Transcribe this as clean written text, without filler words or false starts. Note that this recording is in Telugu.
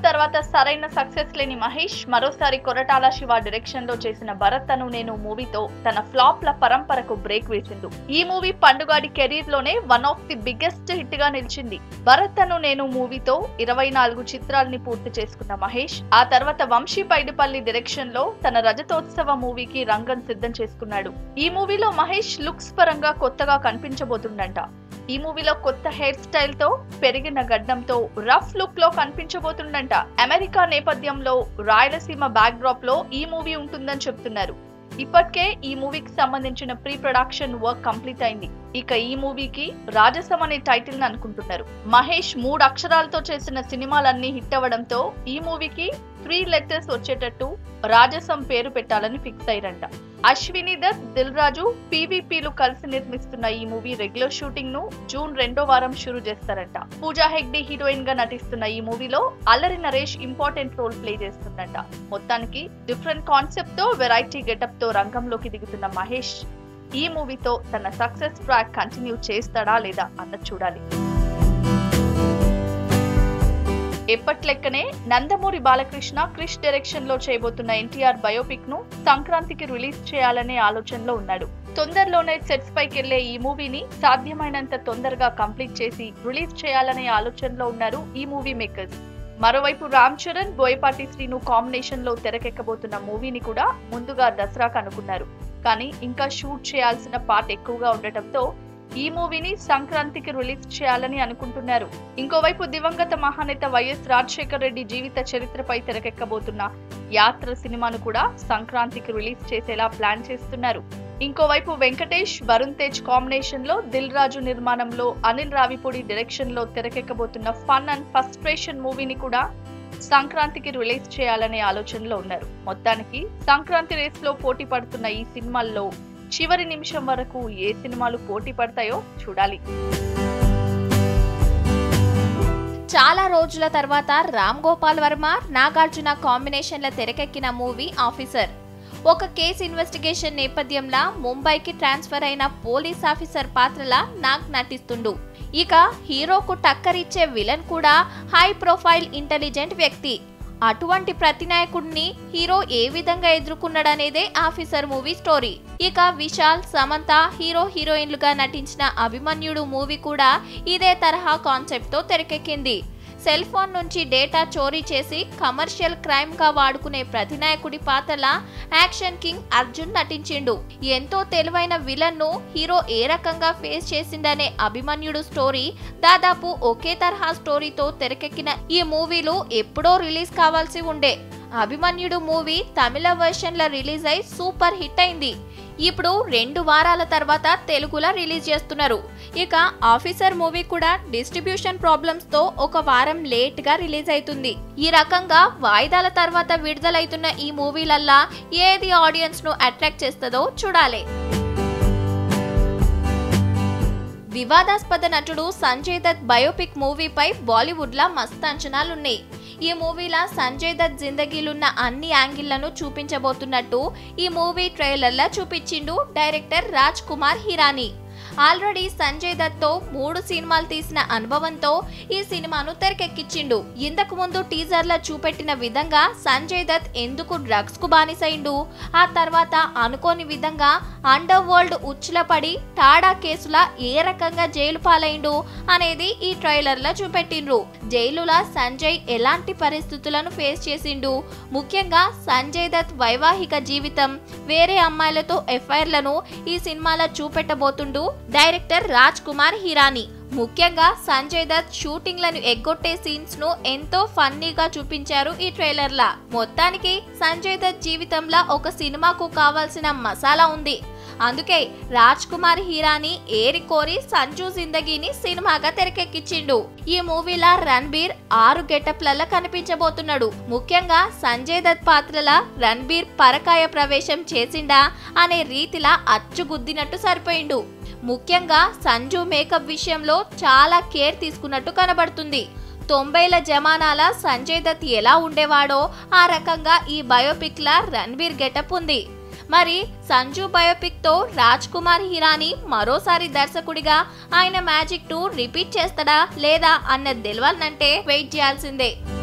తర్వాత సరైన సక్సెస్ లేని మహేష్ మరోసారి కొరటాల శివ డైరెక్షన్ లో చేసిన భరత్ అను నేను మూవీతో తన ఫ్లాప్ల పరంపరకు బ్రేక్ వేసిండు. ఈ మూవీ పండుగాడి కెరీర్ లోనే one of the biggest hit గా నిలిచింది. భరత్ అను నేను మూవీతో 24 చిత్రాల్ని పూర్తి చేసుకున్న మహేష్ ఆ తర్వాత వంశీ పైడిపల్లి డైరెక్షన్ లో తన రజతోత్సవ మూవీకి రంగం సిద్ధం చేసుకున్నాడు. ఈ మూవీలో మహేష్ లుక్స్ పరంగా కొత్తగా కనిపించబోతుండంట. ఈ మూవీలో కొత్త హెయిర్ స్టైల్ తో పెరిగిన గడ్డంతో రఫ్ లుక్ లో కనిపించబోతుండంట. అమెరికా నేపథ్యంలో రాయలసీమ బ్యాక్ డ్రాప్ లో ఈ మూవీ ఉంటుందని చెప్తున్నారు. ఇప్పటికే ఈ మూవీకి సంబంధించిన ప్రీ ప్రొడక్షన్ వర్క్ కంప్లీట్ అయింది. ఇక ఈ మూవీకి రాజసం అనే టైటిల్ ని అనుకుంటున్నారు. మహేష్ 3 అక్షరాలతో చేసిన సినిమాలన్నీ హిట్ అవ్వడంతో ఈ మూవీకి 3 లెటర్స్ వచ్చేటట్టు రాజసం పేరు పెట్టాలని ఫిక్స్ అయ్యారంట. అశ్విని దత్, దిల్ రాజు, పీవీపీలు కలిసి నిర్మిస్తున్న ఈ మూవీ రెగ్యులర్ షూటింగ్ ను జూన్ 2వ వారం షురూ చేస్తారంట. పూజా హెగ్డే హీరోయిన్ గా నటిస్తున్న ఈ మూవీలో Allari Naresh important role play చేస్తుందంట. మొత్తానికి డిఫరెంట్ కాన్సెప్ట్ తో వెరైటీ గెటప్ తో రంగంలోకి దిగుతున్న మహేష్ ఈ మూవీతో తన సక్సెస్ ట్రాక్ కంటిన్యూ చేస్తాడా లేదా అన్నది చూడాలి. ఎప్పట్లెక్కనే నందమూరి బాలకృష్ణ క్రిష్ డైరెక్షన్ లో చేయబోతున్న ఎన్టీఆర్ బయోపిక్ ను సంక్రాంతికి రిలీజ్ చేయాలనే ఆలోచనలో ఉన్నాడు. తొందరలోనే సెట్స్ పైకి వెళ్లే ఈ మూవీని సాధ్యమైనంత తొందరగా కంప్లీట్ చేసి రిలీజ్ చేయాలనే ఆలోచనలో ఉన్నారు ఈ మూవీ మేకర్స్. మరోవైపు రామ్ చరణ్, బోయపాటి శ్రీను కాంబినేషన్ లో తెరకెక్కబోతున్న మూవీని కూడా ముందుగా దసరాకు అనుకున్నారు. కానీ ఇంకా షూట్ చేయాల్సిన పార్ట్ ఎక్కువగా ఉండటంతో ఈ మూవీని సంక్రాంతికి రిలీజ్ చేయాలని అనుకుంటున్నారు. ఇంకోవైపు దివంగత మహానేత వైఎస్ రాజశేఖర్ రెడ్డి జీవిత చరిత్రపై తెరకెక్కబోతున్న యాత్ర సినిమాను కూడా సంక్రాంతికి రిలీజ్ చేసేలా ప్లాన్ చేస్తున్నారు. ఇంకోవైపు వెంకటేష్, వరుణ్ తేజ్ కాంబినేషన్ లో దిల్ రాజు నిర్మాణంలో అనిల్ రావిపూడి డైరెక్షన్ లో తెరకెక్కబోతున్న ఫన్ అండ్ ఫస్ట్రేషన్ మూవీని కూడా సంక్రాంతికి రిలీజ్ చేయాలనే ఆలోచనలో ఉన్నారు. మొత్తానికి సంక్రాంతి రేస్ లో పోటీ పడుతున్న ఈ సినిమాల్లో చివరి నిమిషం వరకు ఏ సినిమాలు పోటీ పడతాయో చూడాలి. చాలా రోజుల తర్వాత రామ్ గోపాల్ వర్మ, నాగార్జున కాంబినేషన్ల తెరకెక్కిన మూవీ ఆఫీసర్. ఒక కేసు ఇన్వెస్టిగేషన్ నేపథ్యంలో ముంబైకి ట్రాన్స్ఫర్ అయిన పోలీస్ ఆఫీసర్ పాత్రలా నాగ్ నటిస్తుండు. ఇక హీరోకు టక్కరిచ్చే విలన్ కూడా హై ప్రొఫైల్ ఇంటెలిజెంట్ వ్యక్తి. అటువంటి ప్రతినాయకుడిని హీరో ఏ విధంగా ఎదుర్కొన్నాడనేదే ఆఫీసర్ మూవీ స్టోరీ. ఇక విశాల్, సమంత హీరో హీరోయిన్లుగా నటించిన అభిమన్యుడు మూవీ కూడా ఇదే తరహా కాన్సెప్ట్ తో తెరకెక్కింది. సెల్ ఫోన్ నుంచి డేటా చోరీ చేసి కమర్షియల్ క్రైమ్ గా వాడుకునే ప్రతినాయకుడి పాత్రలా యాక్షన్ కింగ్ అర్జున్ నటించిండు. ఎంతో తెలివైన విలన్ ను హీరో ఏ రకంగా ఫేస్ చేసిందనే అభిమన్యుడు స్టోరీ దాదాపు ఒకే తరహా స్టోరీతో తెరకెక్కిన ఈ మూవీలు ఎప్పుడో రిలీజ్ కావాల్సి ఉండే. అభిమన్యుడు మూవీ తమిళ వర్షన్ లో రిలీజ్ అయి సూపర్ హిట్ అయింది. ఇప్పుడు 2 వారాల తర్వాత తెలుగులో రిలీజ్ చేస్తున్నారు. ఇక ఆఫీసర్ మూవీ కూడా డిస్ట్రిబ్యూషన్ ప్రాబ్లమ్స్ తో 1 వారం లేట్ గా రిలీజ్ అవుతుంది. ఈ రకంగా వాయిదాల తర్వాత విడుదలైతున్న ఈ మూవీలల్లా ఏది ఆడియన్స్ ను అట్రాక్ట్ చేస్తుందో చూడాలి. వివాదాస్పద నటుడు సంజయ్ దత్ బయోపిక్ మూవీపై బాలీవుడ్ లా మస్తు అంచనాలున్నాయి. ఈ మూవీలా సంజయ్ దత్ జిందగీలున్న అన్ని యాంగిళ్లను చూపించబోతున్నట్టు ఈ మూవీ ట్రైలర్లా చూపించిండు డైరెక్టర్ రాజ్ కుమార్ హిరానీ. ఆల్రెడీ సంజయ్ దత్ తో 3 సినిమాలు తీసిన అనుభవంతో ఈ సినిమాను తెరకెక్కించిండు. ఇంతకు ముందు టీజర్ లో చూపెట్టిన విధంగా సంజయ్ దత్ ఎందుకు డ్రగ్స్ కు బానిసైండు, ఆ తర్వాత అనుకోని విధంగా అండర్ వరల్డ్ ఉచ్చుల పడి టాడా కేసులా ఏ రకంగా జైలు పాలైండు అనేది ఈ ట్రైలర్ లో చూపెట్టిండ్రు. జైలులా సంజయ్ ఎలాంటి పరిస్థితులను ఫేస్ చేసిండు, ముఖ్యంగా సంజయ్ దత్ వైవాహిక జీవితం, వేరే అమ్మాయిలతో ఎఫ్ఐఆర్లను ఈ సినిమాలో చూపెట్టబోతుండు డైరెక్టర్ రాజ్ కుమార్ హిరానీ. ముఖ్యంగా సంజయ్ దత్ షూటింగ్లను ఎగ్గొట్టే సీన్స్ ను ఎంతో ఫన్నీగా చూపించారు ఈ ట్రైలర్ లా. మొత్తానికి సంజయ్ దత్ జీవితంలో ఒక సినిమాకు కావాల్సిన మసాలా ఉంది. అందుకే రాజ్ కుమార్ హిరానీ ఏరి కోరి సంజు జిందగీని సినిమాగా తెరకెక్కించిండు. ఈ మూవీలా రణ్బీర్ 6 గెటప్లలో కనిపించబోతున్నాడు. ముఖ్యంగా సంజయ్ దత్ పాత్రలా రణ్బీర్ పరకాయ ప్రవేశం చేసిండా అనే రీతిలా అచ్చుగుద్దినట్టు సరిపోయిండు. ముఖ్యంగా సంజు మేకప్ విషయంలో చాలా కేర్ తీసుకున్నట్టు కనబడుతుంది. 90ల జమానాల సంజయ్ దత్ ఎలా ఉండేవాడో ఆ రకంగా ఈ బయోపిక్ లా రణ్బీర్ గెటప్ ఉంది. మరి సంజు బయోపిక్ తో రాజ్ కుమార్ హిరానీ మరోసారి దర్శకుడిగా ఆయన మ్యాజిక్ ను రిపీట్ చేస్తాడా లేదా అన్నది తెలవాలంటే వెయిట్ చేయాల్సిందే.